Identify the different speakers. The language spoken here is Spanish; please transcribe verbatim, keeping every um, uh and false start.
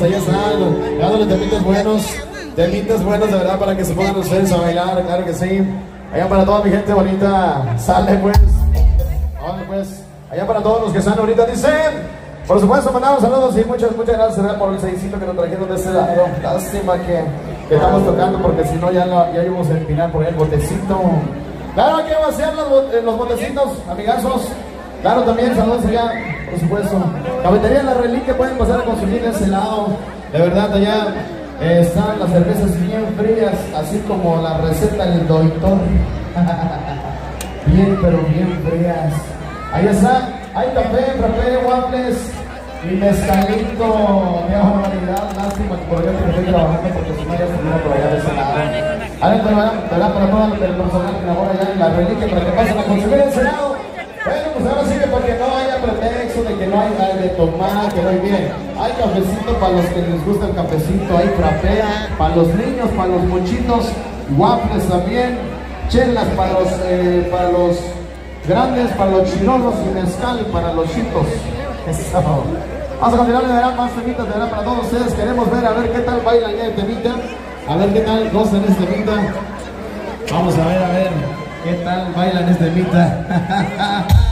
Speaker 1: ahí están, dándole temitas buenos, temitas buenos de verdad para que se pongan ustedes a bailar, claro que sí. Allá para toda mi gente bonita, sale pues. Vale pues, allá para todos los que están ahorita dicen. Por supuesto, mandamos saludos y muchas, muchas gracias ¿verdad? Por el seisito que nos trajeron de ese lado. Lástima que, que estamos tocando porque si no ya, lo, ya íbamos a empinar por ahí el botecito. Claro, hay que vaciar los, los botecitos, amigazos. Claro, también saludos allá, por supuesto. Cafetería La Reliquia, pueden pasar a consumir de ese lado. De verdad, allá eh, están las cervezas bien frías, así como la receta del doctor. Bien, pero bien frías. Ahí está, hay café, frappé, waffles y mezcalito de baja calidad. Lástima que por allá que estoy trabajando porque si no ya estuviera por allá de ese lado. Adentro, ¿verdad? Para todo el personal que labora allá en La Reliquia, para que pasen a consumir ese lado. Bueno, pues ahora sí que para que no haya pretexto de que no hay nada de tomar, que no hay bien. Hay cafecito para los que les gusta el cafecito, hay frappé para los niños, para los mochitos, waffles también, chelas para los, eh, para los grandes, para los chirolos y mezcal para los chitos. Eso. Vamos a continuar, de verdad, más temitas, de verdad, para todos ustedes. Queremos ver, a ver qué tal bailan ya de temita. A ver qué tal gozan este temita. Vamos a ver, a ver qué tal bailan este temita.